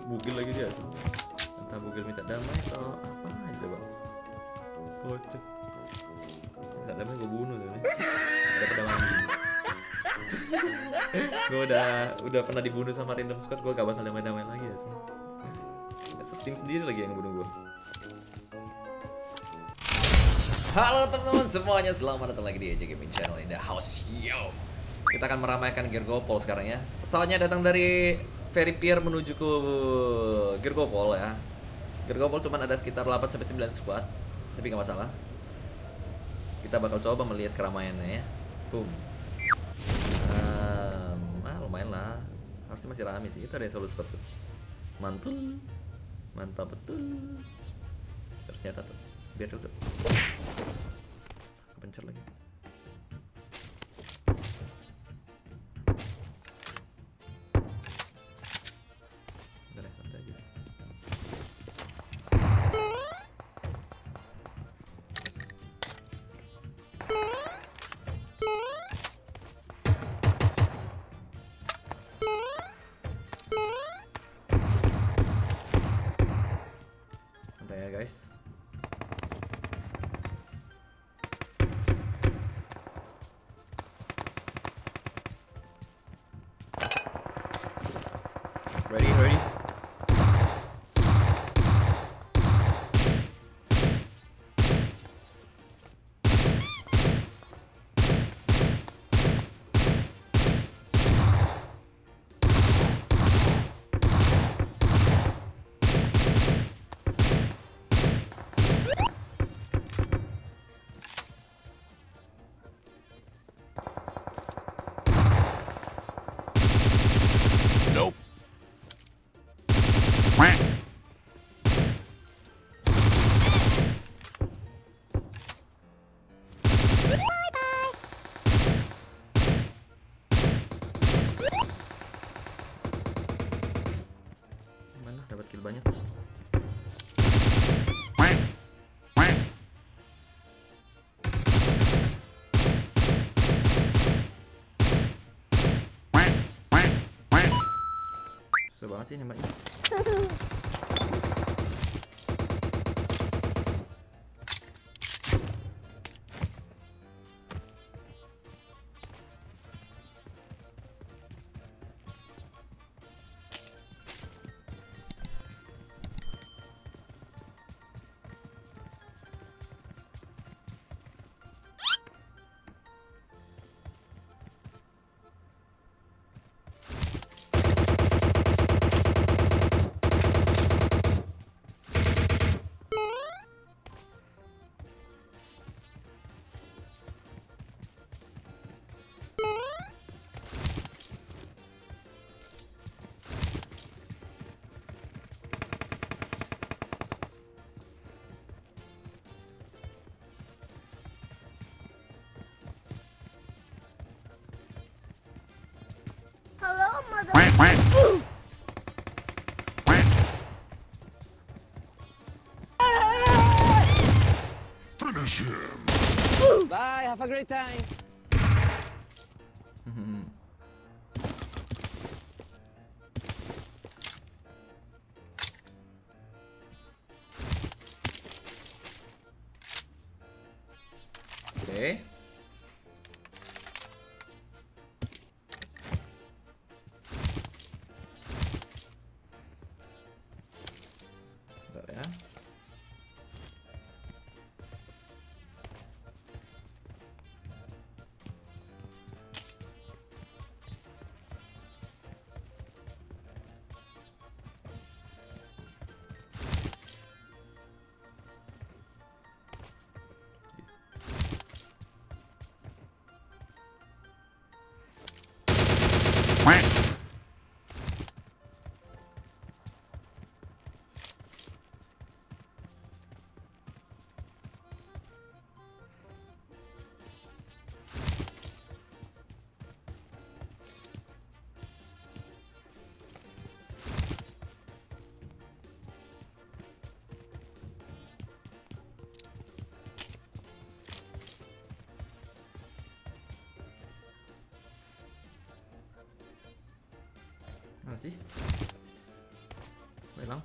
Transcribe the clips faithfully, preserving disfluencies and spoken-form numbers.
bugil lagi dia. Entah bugil minta damai atau apa aja bang. Kocak. Minta damai gue bunuh tuh nih. Ada pedang. Gue udah udah pernah dibunuh sama random squad, gue gak bakal damai-damai lagi ya. Tim sendiri lagi yang bunuh gue. Halo teman-teman semuanya, selamat datang lagi di EJGaming channel indehaus. Yo, kita akan meramaikan Gergopol sekarang ya. Pesawatnya datang dari Ferry Pier menuju ke Gergopol ya. Gergopol cuma ada sekitar delapan sampai sembilan squad, tapi gak masalah. Kita bakal coba melihat keramaiannya ya. Boom. Um, ah, lumayan lah. Harusnya masih rame sih. Itu ada yang solo squad tuh. Mantul. Mantap betul. Terus nyata tuh. Biar dulu. Kepencer lagi. Udah deh, santai aja. Santai ya guys. Ready, ready. Nope. Mana dapat kill banyak. Susah banget sih nembaknya. Hello, mother. Finish him. Bye, have a great time. Oke. Bentar ya. Mana sih? hilang.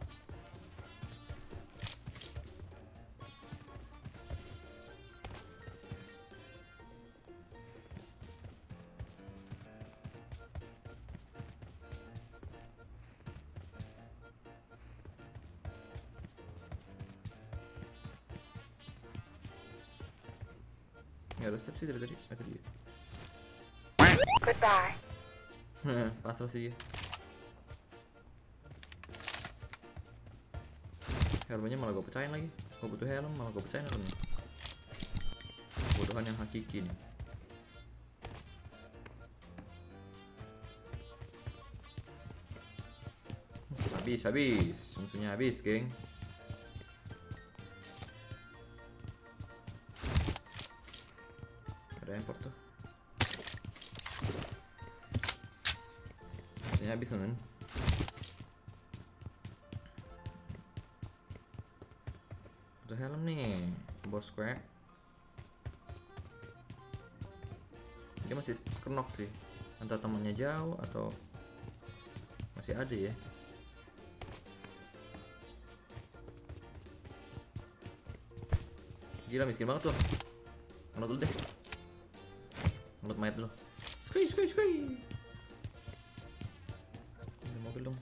Nggak resep sih dari tadi, ada dia. Goodbye. Pasrah sih ya. Helmnya malah gue pecahin lagi. Gue butuh helm, malah gue pecahin helmnya. Kebutuhan yang hakiki nih. Habis, habis. Musuhnya habis, geng. Ada import tuh. Musuhnya habis, temen. Butuh helm nih, bos gue. Dia masih kenok sih. Entah temannya jauh atau masih ada ya. Gila miskin banget tuh. Ngelut dulu deh. Ngelut mayat dulu. Skui skui skui. Ada mobil dong.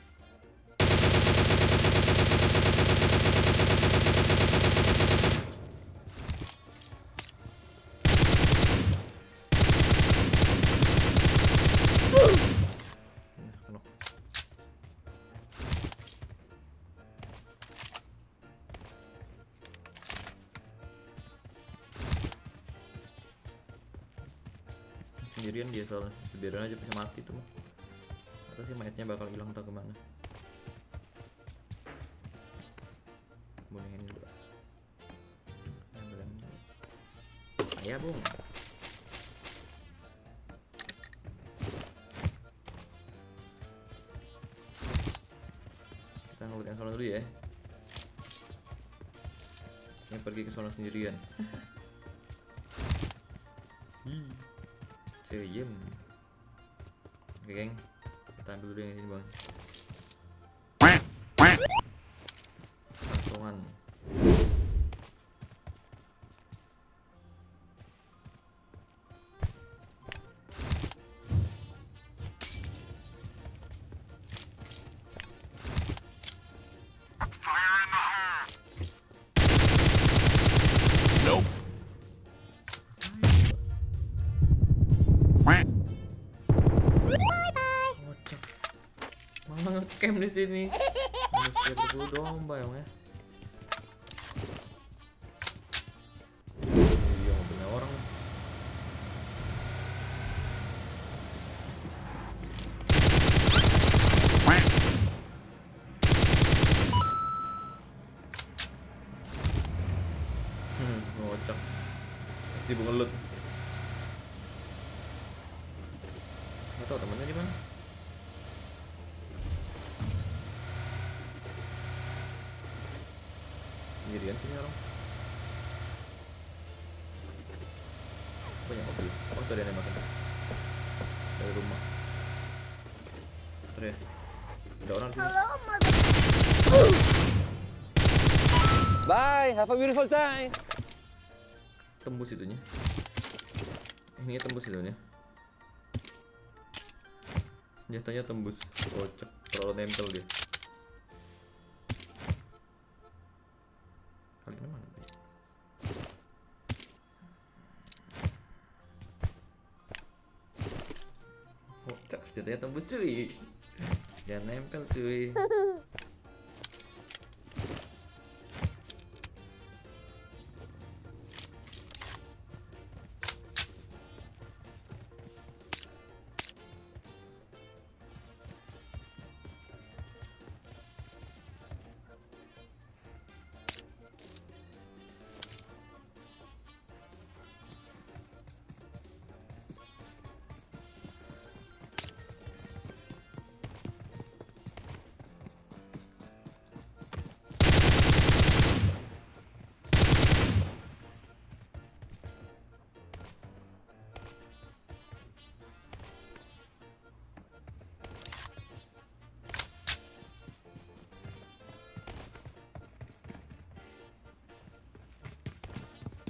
Sendirian dia soalnya, biarin aja bisa mati tuh. Atau sih mayatnya bakal hilang entah kemana. Bonengin dulu. Ayah bung. Kita ngelut yang sono dulu ya. Yang pergi ke sono sendirian. Ceyem. Oke geng, kita ambil dulu yang ini bang. Langsungan. Nope. Malah ngecamp di sini. Manusia berbulu domba ya, ya. Iya, mobilnya orang. Hmm, ngocok. Sibuk ngelut. Nggak tahu temennya di mana. Sendirian sini orang. Banyak mobil. Oh tuh ada yang nembakan dari rumah. Terus ya, ada orang sini. Hello, mother. Bye, have a beautiful time. Tembus itunya. Ini tembus itunya. Nyatanya tembus. Kocak, terlalu nempel dia. Kalian mana? Kocak, senjatanya tembus cuy. Jangan nempel cuy.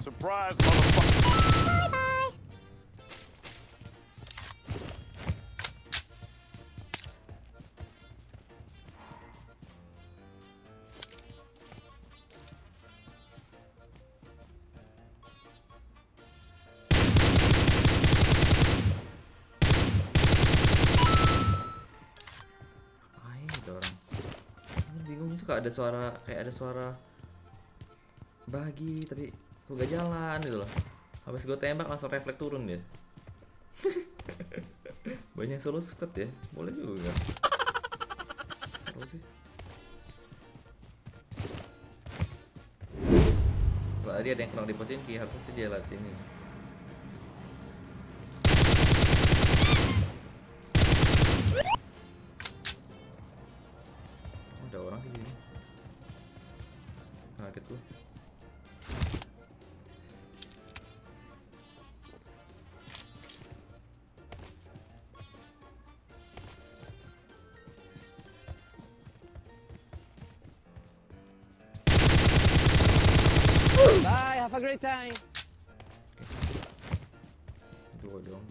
Surprise, motherfucker. Suka ada suara kayak ada suara bagi tapi kok gak jalan gitu loh. Habis gue tembak langsung refleks turun dia. Banyak solo squad ya, boleh juga. Seru sih. Kalau tadi ada yang kena di posisi harusnya sih dia lewat sini. Ada orang di sini. Kaget tuh. Bye, have a great time. Dua dong.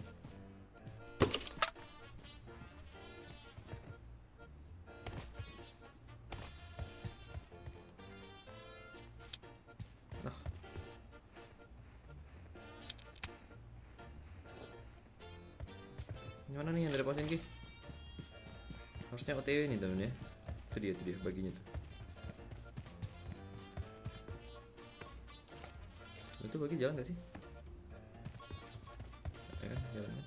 Mana nih yang dari posen Ki? Harusnya O T W nih temen ya. Itu dia, itu dia baginya tuh. Itu bagi jalan gak sih? Ya kan, jalannya.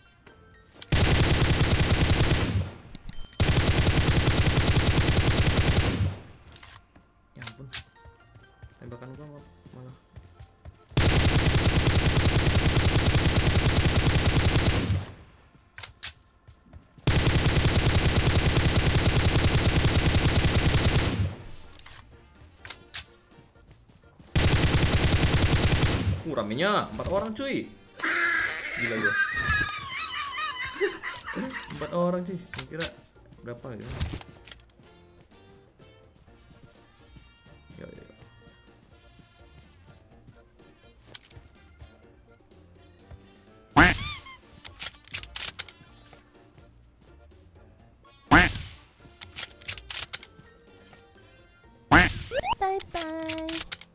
Ya ampun. Tembakan gua malah. Uh, ramenya empat orang cuy. Gila gua. Empat orang cuy. Kira berapa gitu. Ya, ya. Bye bye.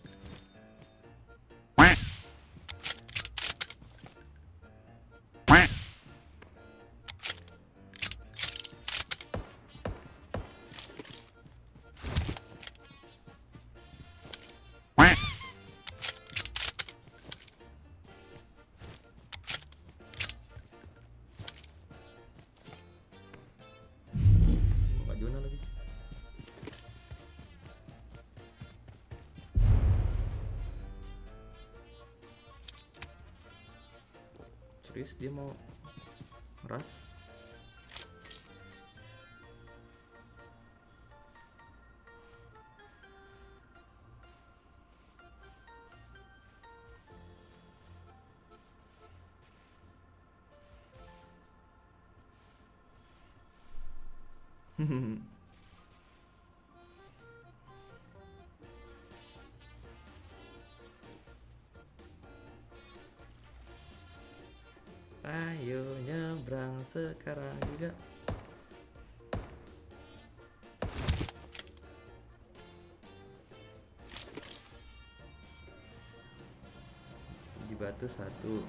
Zona lagi. Serius dia mau ras? Ayo nyebrang sekarang juga. Di batu satu.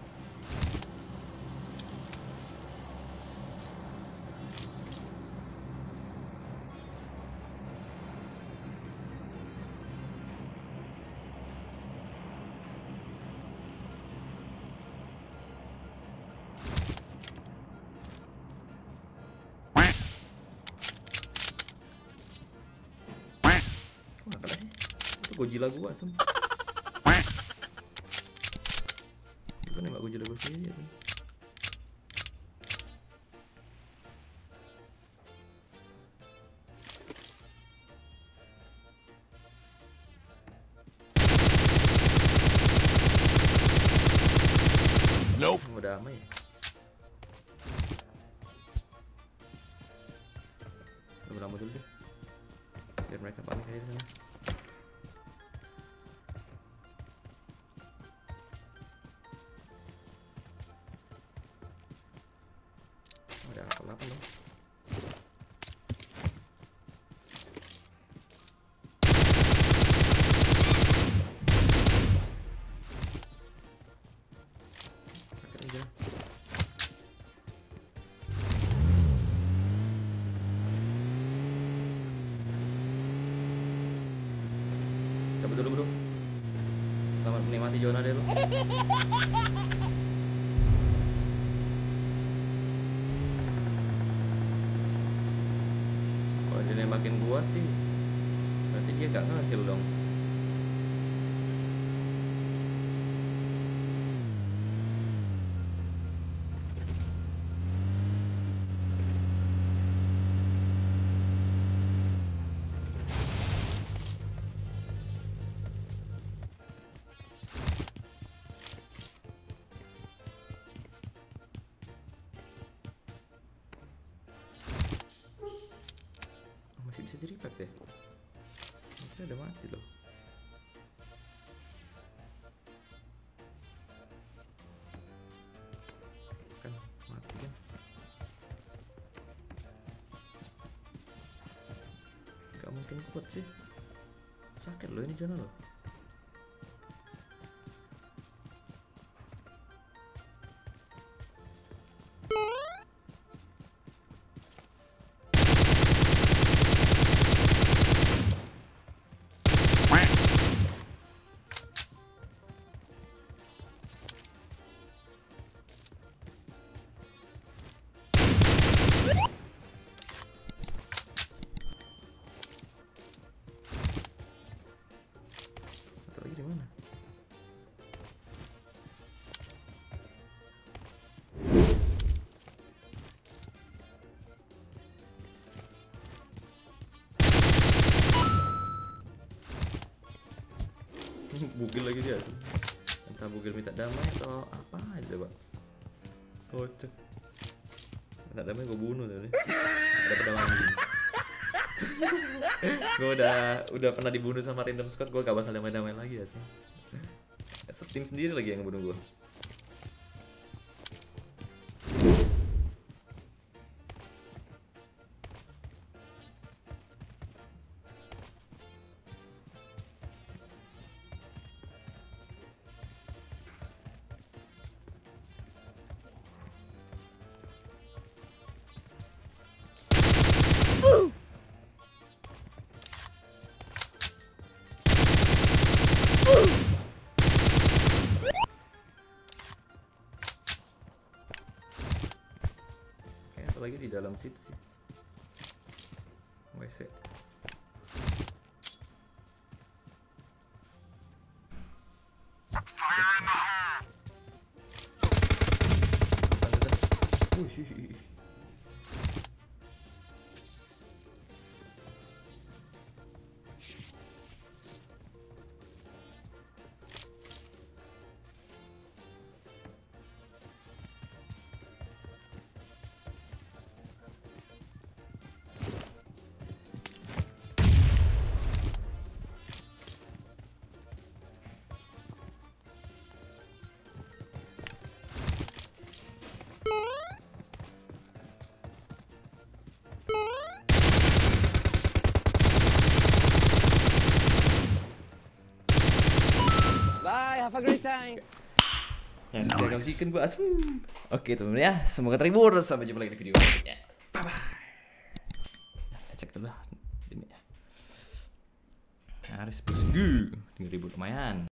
Gojila gua asem. Bukan nembak Gojila gua sendiri ya. Nope. Udah damai. Lama dulu deh. Biar mereka panik aja di sana. ada apa-apa dong. Sakit aja. Cabut dulu bro. Selamat menikmati zona deh lo. Kalau dia nembakin gua sih, berarti dia gak nge-kill dong. Masih bisa di-revive deh. Masih ada mati loh. Kan mati kan. Gak mungkin kuat sih. Sakit loh ini zona loh. Lagi di mana? Bugil lagi dia. Entah bugil minta damai atau apa aja, Pak. Kocak. Minta damai gue bunuh tadi. Ada pedang lagi. Gue udah udah pernah dibunuh sama random squad, gue gak bakal damai-damai lagi ya. Tim sendiri lagi yang ngebunuh gue. Lagi di dalam situ sih. W C. Wih. Bye, have a great time. Yang saya kasihkan gua asum. Oke teman-teman ya, semoga terhibur. Sampai jumpa lagi di video berikutnya. Bye bye. Kita cek dulu ini ya. Harus pusing. tiga ribu lumayan.